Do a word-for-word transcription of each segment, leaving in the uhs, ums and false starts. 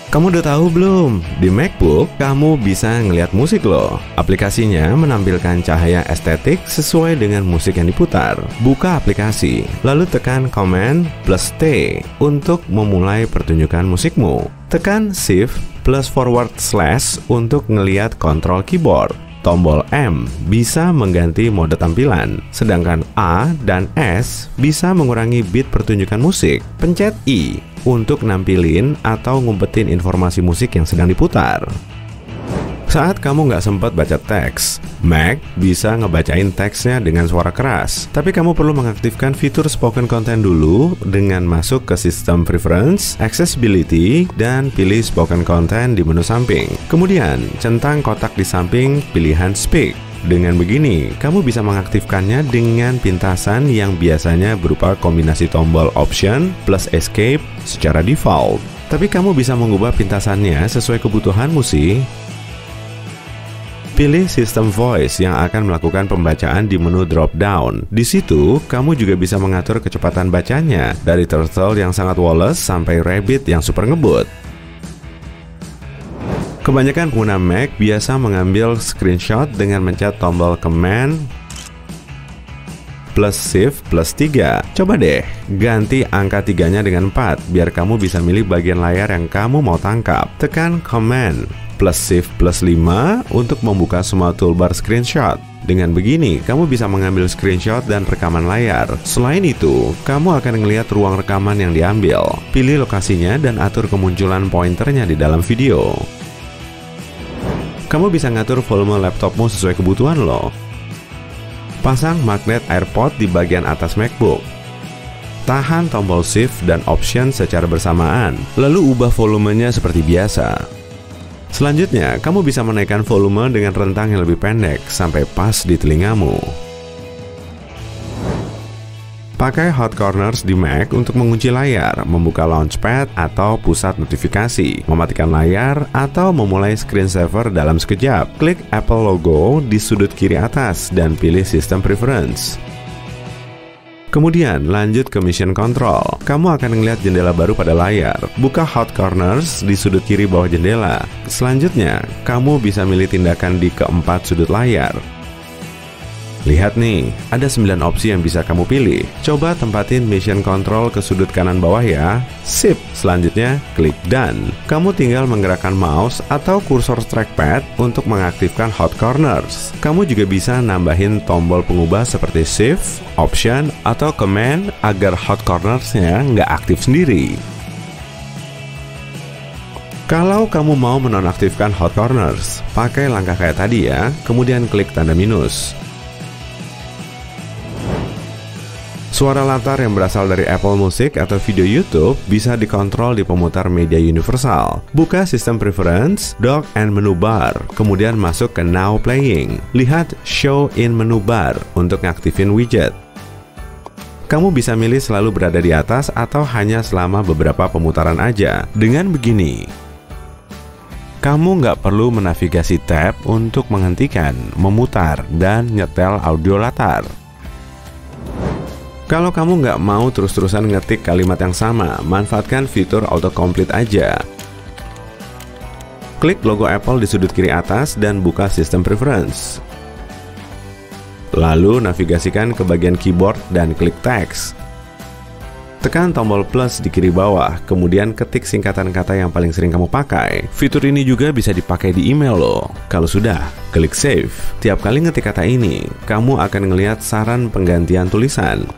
Kamu udah tahu belum? Di MacBook, kamu bisa ngeliat musik loh. Aplikasinya menampilkan cahaya estetik sesuai dengan musik yang diputar. Buka aplikasi, lalu tekan Command plus T untuk memulai pertunjukan musikmu. Tekan Shift plus forward slash untuk ngeliat kontrol keyboard. Tombol M bisa mengganti mode tampilan, sedangkan A dan S bisa mengurangi beat pertunjukan musik. Pencet I untuk nampilin atau ngumpetin informasi musik yang sedang diputar. Saat kamu nggak sempat baca teks, Mac bisa ngebacain teksnya dengan suara keras. Tapi kamu perlu mengaktifkan fitur spoken content dulu dengan masuk ke System Preference, Accessibility, dan pilih spoken content di menu samping. Kemudian, centang kotak di samping pilihan Speak. Dengan begini, kamu bisa mengaktifkannya dengan pintasan yang biasanya berupa kombinasi tombol Option plus Escape secara default. Tapi kamu bisa mengubah pintasannya sesuai kebutuhanmu sih. Pilih System Voice yang akan melakukan pembacaan di menu drop-down. Di situ, kamu juga bisa mengatur kecepatan bacanya, dari Turtle yang sangat woles sampai Rabbit yang super ngebut. Kebanyakan pengguna Mac biasa mengambil screenshot dengan mencet tombol Command plus Shift plus tiga. Coba deh, ganti angka tiganya dengan empat, biar kamu bisa milih bagian layar yang kamu mau tangkap. Tekan Command plus Shift plus lima untuk membuka semua toolbar screenshot. Dengan begini, kamu bisa mengambil screenshot dan rekaman layar. Selain itu, kamu akan melihat ruang rekaman yang diambil. Pilih lokasinya dan atur kemunculan pointernya di dalam video. Kamu bisa ngatur volume laptopmu sesuai kebutuhan loh. Pasang magnet AirPod di bagian atas MacBook. Tahan tombol Shift dan Option secara bersamaan, lalu ubah volumenya seperti biasa. Selanjutnya, kamu bisa menaikkan volume dengan rentang yang lebih pendek sampai pas di telingamu. Pakai hot corners di Mac untuk mengunci layar, membuka launchpad atau pusat notifikasi, mematikan layar, atau memulai screensaver dalam sekejap. Klik Apple logo di sudut kiri atas dan pilih System Preference. Kemudian lanjut ke Mission Control. Kamu akan melihat jendela baru pada layar. Buka hot corners di sudut kiri bawah jendela. Selanjutnya, kamu bisa milih tindakan di keempat sudut layar. Lihat nih, ada sembilan opsi yang bisa kamu pilih. Coba tempatin Mission Control ke sudut kanan bawah ya. Sip. Selanjutnya, klik Done. Kamu tinggal menggerakkan mouse atau kursor trackpad untuk mengaktifkan hot corners. Kamu juga bisa nambahin tombol pengubah seperti Shift, Option, atau Command agar hot cornersnya nggak aktif sendiri. Kalau kamu mau menonaktifkan hot corners, pakai langkah kayak tadi ya, kemudian klik tanda minus. Suara latar yang berasal dari Apple Music atau video YouTube bisa dikontrol di pemutar media universal. Buka System Preference, Dock and Menu Bar, kemudian masuk ke Now Playing. Lihat Show in Menu Bar untuk ngaktifin widget. Kamu bisa milih selalu berada di atas atau hanya selama beberapa pemutaran aja. Dengan begini, kamu nggak perlu menavigasi tab untuk menghentikan, memutar, dan nyetel audio latar. Kalau kamu nggak mau terus-terusan ngetik kalimat yang sama, manfaatkan fitur autocomplete aja. Klik logo Apple di sudut kiri atas dan buka System Preference. Lalu navigasikan ke bagian keyboard dan klik Text. Tekan tombol plus di kiri bawah, kemudian ketik singkatan kata yang paling sering kamu pakai. Fitur ini juga bisa dipakai di email loh. Kalau sudah, klik Save. Tiap kali ngetik kata ini, kamu akan ngelihat saran penggantian tulisan.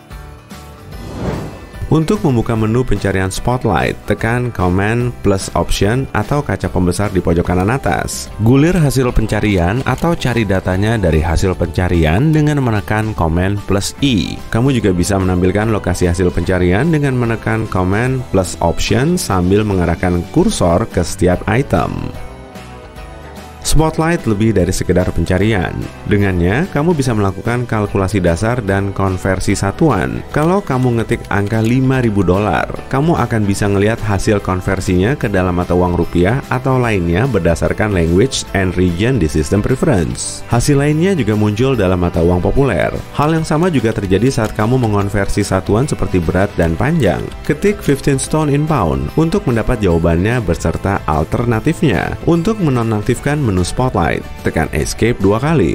Untuk membuka menu pencarian Spotlight, tekan Command plus Option atau kaca pembesar di pojok kanan atas. Gulir hasil pencarian atau cari datanya dari hasil pencarian dengan menekan Command plus I. Kamu juga bisa menampilkan lokasi hasil pencarian dengan menekan Command plus Option sambil mengarahkan kursor ke setiap item. Spotlight lebih dari sekedar pencarian. Dengannya, kamu bisa melakukan kalkulasi dasar dan konversi satuan. Kalau kamu ngetik angka lima ribu dolar, kamu akan bisa ngelihat hasil konversinya ke dalam mata uang rupiah atau lainnya berdasarkan language and region di sistem preference. Hasil lainnya juga muncul dalam mata uang populer. Hal yang sama juga terjadi saat kamu mengonversi satuan seperti berat dan panjang. Ketik fifteen stone in pound untuk mendapat jawabannya beserta alternatifnya. Untuk menonaktifkan menu Spotlight, tekan Escape dua kali.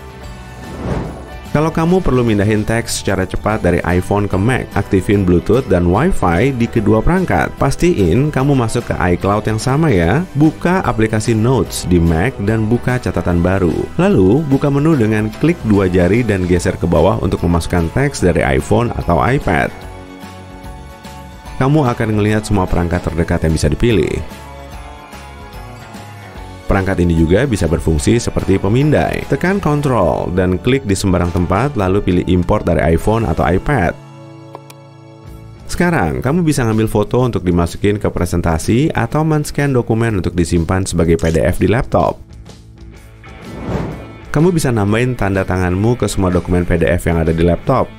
Kalau kamu perlu mindahin teks secara cepat dari iPhone ke Mac, aktifin Bluetooth dan Wi-Fi di kedua perangkat. Pastiin kamu masuk ke iCloud yang sama ya. Buka aplikasi Notes di Mac dan buka catatan baru. Lalu, buka menu dengan klik dua jari dan geser ke bawah untuk memasukkan teks dari iPhone atau iPad. Kamu akan melihat semua perangkat terdekat yang bisa dipilih. Perangkat ini juga bisa berfungsi seperti pemindai. Tekan Ctrl dan klik di sembarang tempat, lalu pilih import dari iPhone atau iPad. Sekarang, kamu bisa ngambil foto untuk dimasukin ke presentasi atau men-scan dokumen untuk disimpan sebagai P D F di laptop. Kamu bisa nambahin tanda tanganmu ke semua dokumen P D F yang ada di laptop.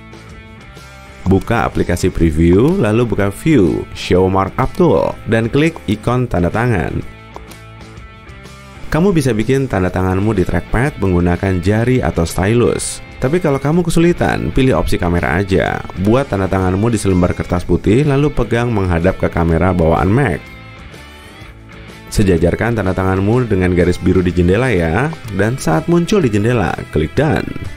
Buka aplikasi preview, lalu buka View, Show Markup Tool, dan klik ikon tanda tangan. Kamu bisa bikin tanda tanganmu di trackpad menggunakan jari atau stylus. Tapi kalau kamu kesulitan, pilih opsi kamera aja. Buat tanda tanganmu di selembar kertas putih, lalu pegang menghadap ke kamera bawaan Mac. Sejajarkan tanda tanganmu dengan garis biru di jendela ya. Dan saat muncul di jendela, klik Done.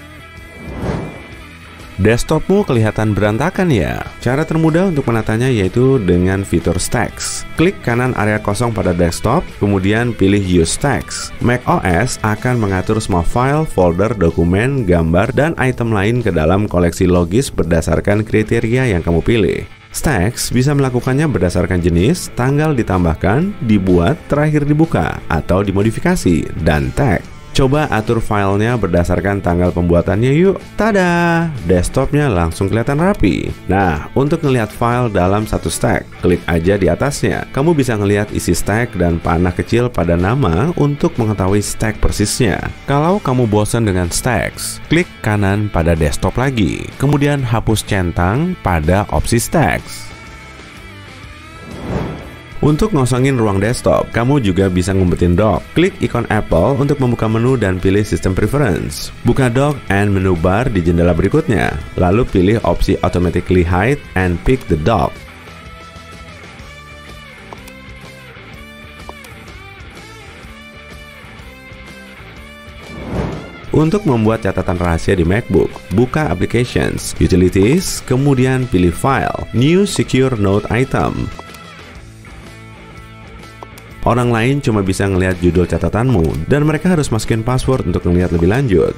Desktopmu kelihatan berantakan ya? Cara termudah untuk menatanya yaitu dengan fitur Stacks. Klik kanan area kosong pada desktop, kemudian pilih Use Stacks. macOS akan mengatur semua file, folder, dokumen, gambar, dan item lain ke dalam koleksi logis berdasarkan kriteria yang kamu pilih. Stacks bisa melakukannya berdasarkan jenis, tanggal ditambahkan, dibuat, terakhir dibuka, atau dimodifikasi, dan tag. Coba atur filenya berdasarkan tanggal pembuatannya yuk. Tada! Desktopnya langsung kelihatan rapi. Nah, untuk ngelihat file dalam satu stack, klik aja di atasnya. Kamu bisa ngelihat isi stack dan panah kecil pada nama untuk mengetahui stack persisnya. Kalau kamu bosan dengan stacks, klik kanan pada desktop lagi. Kemudian hapus centang pada opsi stacks. Untuk ngosongin ruang desktop, kamu juga bisa ngumpetin dock. Klik ikon Apple untuk membuka menu dan pilih System Preference. Buka dock and menu bar di jendela berikutnya. Lalu pilih opsi Automatically Hide and pick the dock. Untuk membuat catatan rahasia di MacBook, buka Applications, Utilities, kemudian pilih File, New Secure Note Item. Orang lain cuma bisa ngelihat judul catatanmu, dan mereka harus masukin password untuk ngelihat lebih lanjut.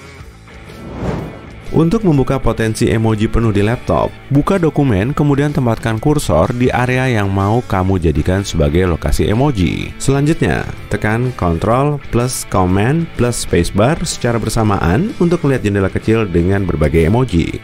Untuk membuka potensi emoji penuh di laptop, buka dokumen, kemudian tempatkan kursor di area yang mau kamu jadikan sebagai lokasi emoji. Selanjutnya, tekan Ctrl plus Command plus Spacebar secara bersamaan untuk melihat jendela kecil dengan berbagai emoji.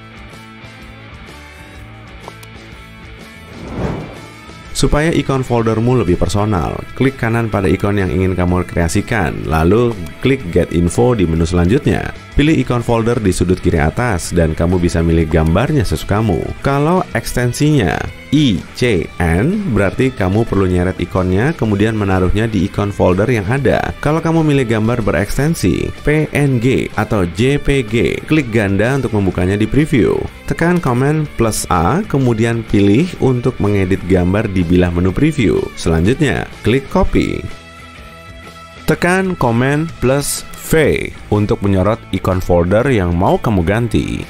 Supaya ikon foldermu lebih personal, klik kanan pada ikon yang ingin kamu kreasikan, lalu klik Get Info di menu selanjutnya. Pilih ikon folder di sudut kiri atas, dan kamu bisa milih gambarnya sesukamu. Kalau ekstensinya I C N, berarti kamu perlu nyeret ikonnya, kemudian menaruhnya di ikon folder yang ada. Kalau kamu milih gambar berekstensi P N G atau J P G, klik ganda untuk membukanya di preview. Tekan Command plus A, kemudian pilih untuk mengedit gambar di bilah menu preview. Selanjutnya, klik copy. Tekan Command plus V untuk menyorot ikon folder yang mau kamu ganti.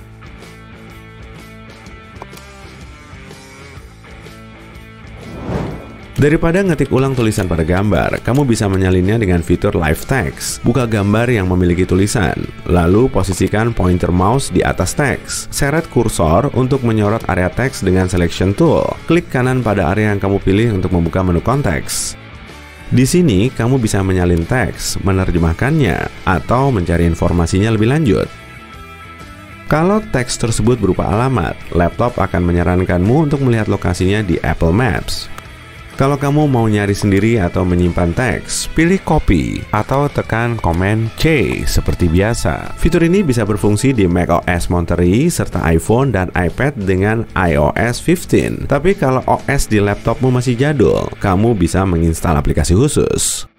Daripada ngetik ulang tulisan pada gambar, kamu bisa menyalinnya dengan fitur Live Text. Buka gambar yang memiliki tulisan, lalu posisikan pointer mouse di atas teks. Seret kursor untuk menyorot area teks dengan Selection Tool. Klik kanan pada area yang kamu pilih untuk membuka menu konteks. Di sini, kamu bisa menyalin teks, menerjemahkannya, atau mencari informasinya lebih lanjut. Kalau teks tersebut berupa alamat, laptop akan menyarankanmu untuk melihat lokasinya di Apple Maps. Kalau kamu mau nyari sendiri atau menyimpan teks, pilih copy atau tekan Command C seperti biasa. Fitur ini bisa berfungsi di macOS Monterey serta iPhone dan iPad dengan i O S lima belas. Tapi kalau O S di laptopmu masih jadul, kamu bisa menginstal aplikasi khusus.